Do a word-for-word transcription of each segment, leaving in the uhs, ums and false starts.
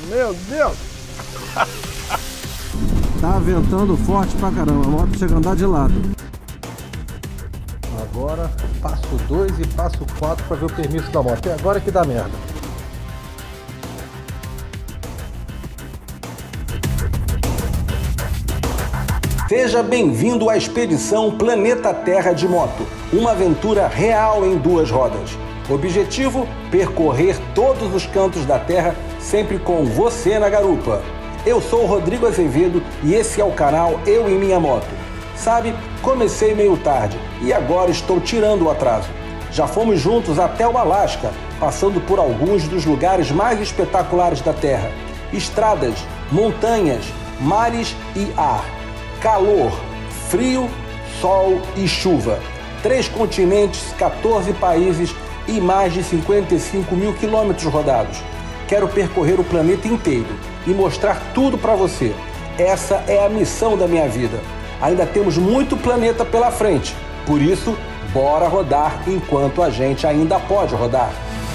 Meu Deus! Tá ventando forte pra caramba, a moto chega a andar de lado. Agora passo dois e passo quatro pra ver o permisso da moto. É agora que dá merda. Seja bem-vindo à expedição Planeta Terra de Moto, uma aventura real em duas rodas. Objetivo: percorrer todos os cantos da Terra, sempre com você na garupa. Eu sou o Rodrigo Azevedo e esse é o canal Eu e Minha Moto. Sabe, comecei meio tarde e agora estou tirando o atraso. Já fomos juntos até o Alasca, passando por alguns dos lugares mais espetaculares da Terra. Estradas, montanhas, mares e ar. Calor, frio, sol e chuva. Três continentes, quatorze países e mais de cinquenta e cinco mil quilômetros rodados. Quero percorrer o planeta inteiro e mostrar tudo para você. Essa é a missão da minha vida. Ainda temos muito planeta pela frente. Por isso, bora rodar enquanto a gente ainda pode rodar.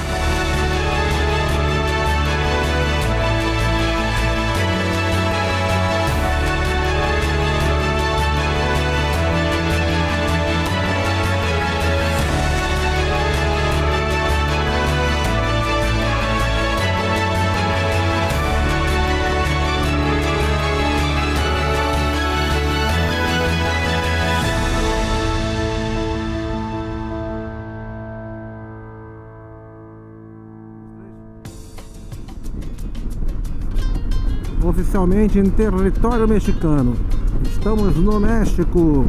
Oficialmente em território mexicano. Estamos no México.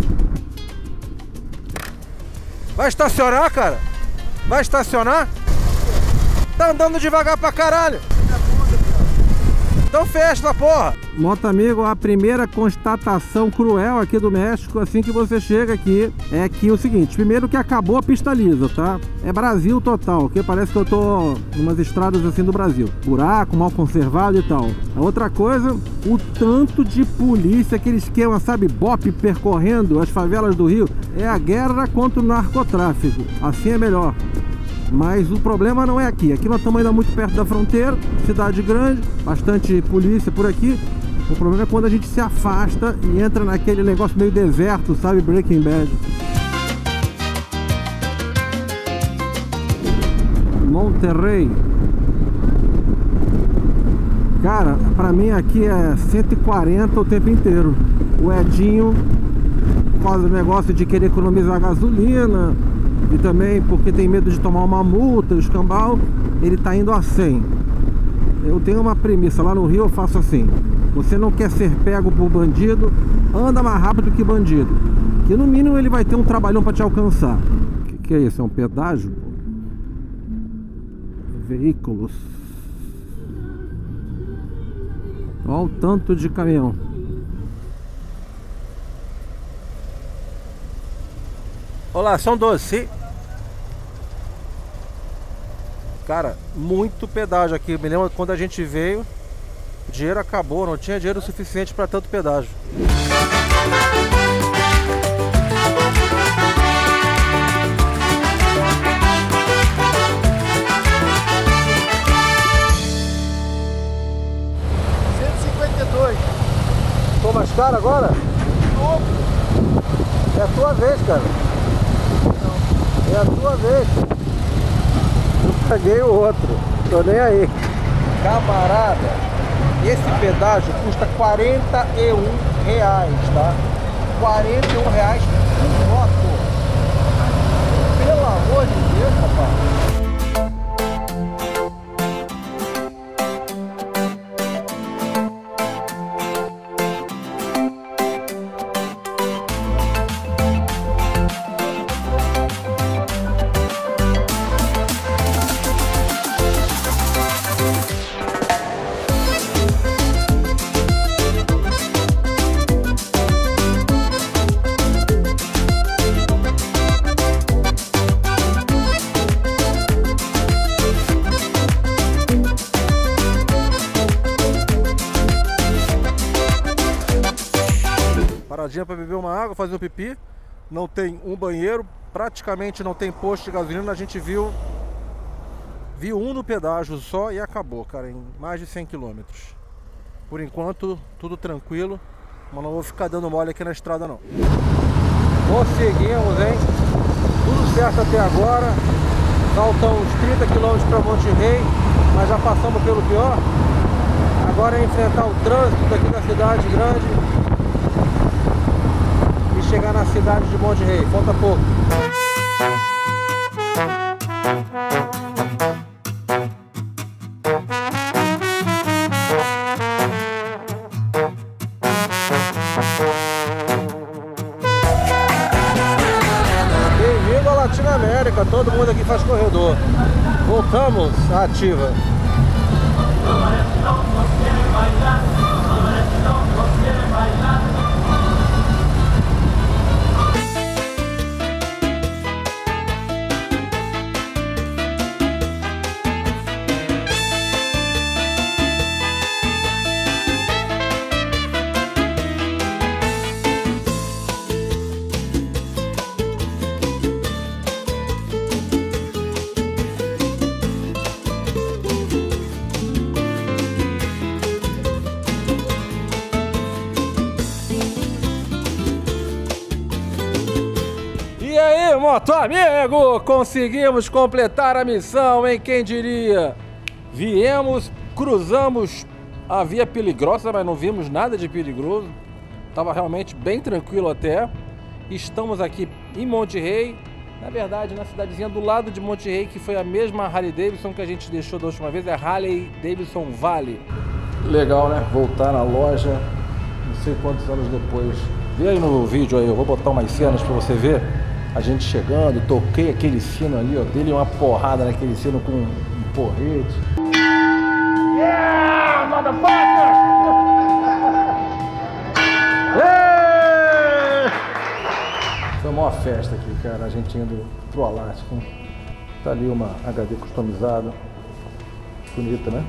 Vai estacionar, cara? Vai estacionar? Tá andando devagar pra caralho. Então fecha essa porra. Moto amigo, a primeira constatação cruel aqui do México, assim que você chega aqui, é que o seguinte: primeiro que acabou a pista lisa, tá? É Brasil total, que parece que eu tô em umas estradas assim do Brasil. Buraco, mal conservado e tal. A outra coisa, o tanto de polícia, aquele esquema, sabe, BOP percorrendo as favelas do Rio. É a guerra contra o narcotráfico. Assim é melhor. Mas o problema não é aqui. Aqui nós estamos ainda muito perto da fronteira, cidade grande, bastante polícia por aqui. O problema é quando a gente se afasta e entra naquele negócio meio deserto, sabe? Breaking Bad. Monterrey. Cara, pra mim aqui é cento e quarenta o tempo inteiro. O Edinho, por causa do negócio de querer economizar gasolina e também porque tem medo de tomar uma multa, o escambau, ele tá indo a cem. Eu tenho uma premissa, lá no Rio eu faço assim: você não quer ser pego por bandido, anda mais rápido que bandido, que no mínimo ele vai ter um trabalhão para te alcançar. O que, que é isso? É um pedágio? Veículos. Olha o tanto de caminhão. Olá, são doze. Cara, muito pedágio aqui. Me lembro quando a gente veio, o dinheiro acabou, não tinha dinheiro suficiente para tanto pedágio. cento e cinquenta e dois. Ficou mais caro agora? Novo. É a tua vez, cara. Não. É a tua vez. Eu paguei o outro. Tô nem aí. Camarada, esse pedágio custa quarenta e um reais, tá? quarenta e um reais por moto. Pelo amor de Deus, papai. Paradinha para beber uma água, fazer um pipi. Não tem um banheiro, praticamente não tem posto de gasolina. A gente viu Vi um no pedágio só e acabou, cara, em mais de cem quilômetros. Por enquanto, tudo tranquilo, mas não vou ficar dando mole aqui na estrada não. Conseguimos, hein? Tudo certo até agora. Faltam uns trinta quilômetros para Monte Rei, mas já passamos pelo pior. Agora é enfrentar o trânsito daqui da cidade grande e chegar na cidade de Monte Rei. Falta pouco. Bem-vindo à Latinoamérica, todo mundo aqui faz corredor. Voltamos à ativa. Moto amigo, conseguimos completar a missão, hein? Quem diria? Viemos, cruzamos a via perigosa, mas não vimos nada de perigoso. Tava realmente bem tranquilo até. Estamos aqui em Monte Rei, na verdade na cidadezinha do lado de Monte Rei, que foi a mesma Harley Davidson que a gente deixou da última vez, é Harley Davidson Valley. Legal, né? Voltar na loja, não sei quantos anos depois. Vê aí no vídeo aí, eu vou botar umas cenas pra você ver. A gente chegando, toquei aquele sino ali, ó, dele uma porrada naquele sino com um porrete. Yeah, motherfucker! Yeah! Foi uma festa aqui, cara, a gente indo pro Alasca. Tá ali uma H D customizada. Bonita, né?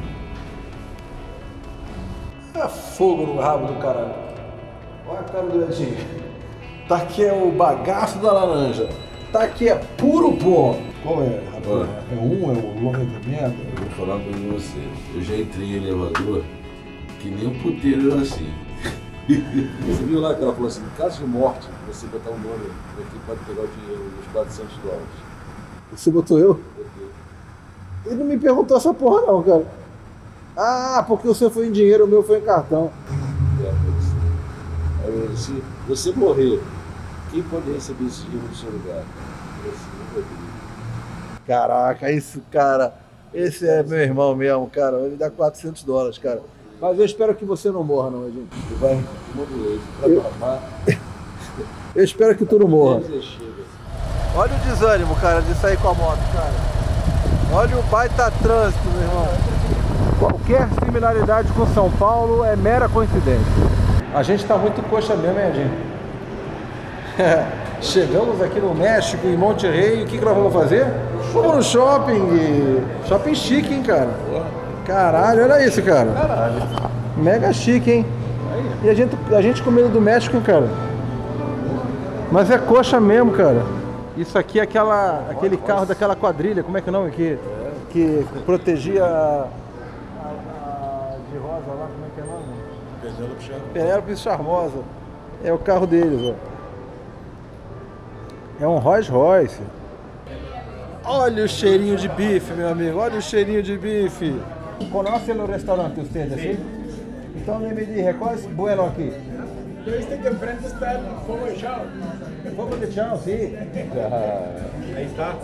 É fogo no rabo do caralho. Olha a cara do Edinho. Tá aqui é o bagaço da laranja. Tá aqui é puro pó. Qual é, rapaz? É um, é o longa de merda? Eu vou falar uma coisa pra você. Eu já entrei em elevador que nem um puteiro era assim. Você viu lá que ela falou assim, em caso de morte, você botar um nome aqui pode pegar o dinheiro, os quatrocentos dólares. Você botou eu? Ele não me perguntou essa porra não, cara. Ah, porque o seu foi em dinheiro, o meu foi em cartão. É, aí, se você morrer, quem pode receber esse dinheiro no seu lugar? Você, Caraca, esse cara, esse é meu irmão mesmo, cara. Ele dá quatrocentos dólares, cara. Mas eu espero que você não morra, não, gente. Você vai morrer, eu... pra eu espero que tu não morra. Olha o desânimo, cara, de sair com a moto, cara. Olha o baita trânsito, meu irmão. Qualquer similaridade com São Paulo é mera coincidência. A gente tá muito coxa mesmo, hein, Edinho? Chegamos aqui no México, em Monte Rei, o que, que nós vamos fazer? Vamos no shopping, shopping chique, hein, cara? Caralho, olha isso, cara. Caralho. Mega chique, hein? E a gente, a gente com medo do México, cara. Mas é coxa mesmo, cara. Isso aqui é aquela, aquele carro daquela quadrilha, como é que é o nome? Que, que protegia a, a de rosa lá, como é que é o nome? Penélope Charmosa. Penélope Charmosa. É o carro deles, ó. É um Rolls Royce. Olha o cheirinho de bife, meu amigo. Olha o cheirinho de bife. Conhece o restaurante ustedes, sim? Então me diga, qual é bueno aqui? Este que enfrente está el Fogo de Chao. Fogo de Chao, sim. Ahí está.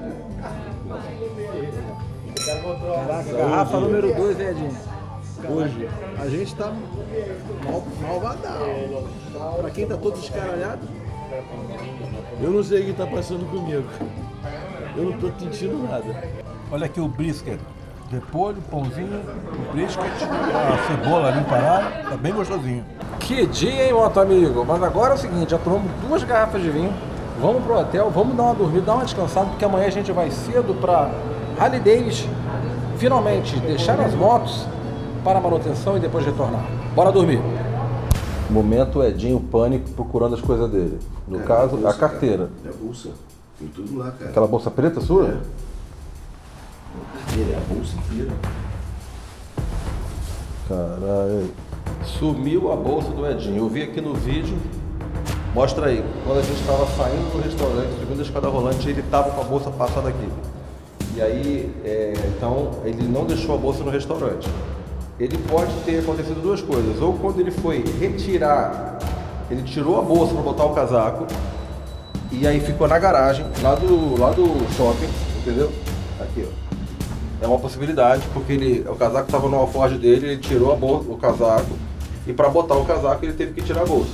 Caraca, garrafa número dois, né, Edinho? Hoje a gente tá mal, malvadão. Pra quem tá todo descaralhado. Eu não sei o que tá passando comigo. Eu não tô sentindo nada. Olha aqui o brisket. Repolho, pãozinho, o brisket, a cebola ali parada, tá bem gostosinho. Que dia, hein, moto amigo? Mas agora é o seguinte, já tomamos duas garrafas de vinho, vamos pro hotel, vamos dar uma dormida, dar uma descansada, porque amanhã a gente vai cedo pra Harley Davidson, finalmente deixar as motos para a manutenção e depois retornar. Bora dormir. Momento Edinho pânico procurando as coisas dele. No é, caso, a, bolsa, a carteira. Cara. É a bolsa. Tem tudo lá, cara. Aquela bolsa preta sua? É. Ele é a bolsa inteira. Caralho. Sumiu a bolsa do Edinho. Eu vi aqui no vídeo. Mostra aí. Quando a gente estava saindo do restaurante, subindo a escada rolante, ele estava com a bolsa passada aqui. E aí, é, então, ele não deixou a bolsa no restaurante. Ele pode ter acontecido duas coisas. Ou quando ele foi retirar, ele tirou a bolsa para botar o casaco. E aí ficou na garagem, lá do, lá do shopping, entendeu? Aqui, ó. É uma possibilidade, porque ele, o casaco estava no alforje dele, ele tirou a bolsa, o casaco, e para botar o casaco ele teve que tirar a bolsa.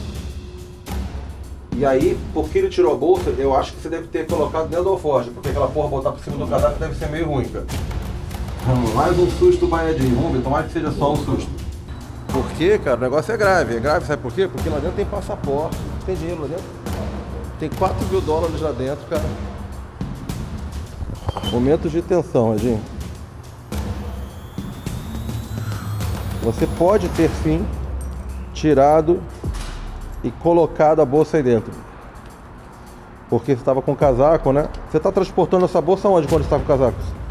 E aí, porque ele tirou a bolsa, eu acho que você deve ter colocado dentro do alforje, porque aquela porra botar por cima do casaco deve ser meio ruim, cara. Mais um susto baiadinho, vamos ver, tomara que seja só um susto. Por quê, cara? O negócio é grave, é grave, sabe por quê? Porque lá dentro tem passaporte, tem dinheiro lá dentro. Tem quatro mil dólares lá dentro, cara. Momentos de tensão, Edinho. Você pode ter sim tirado e colocado a bolsa aí dentro. Porque você estava com casaco, né? Você está transportando essa bolsa onde quando você está com casaco?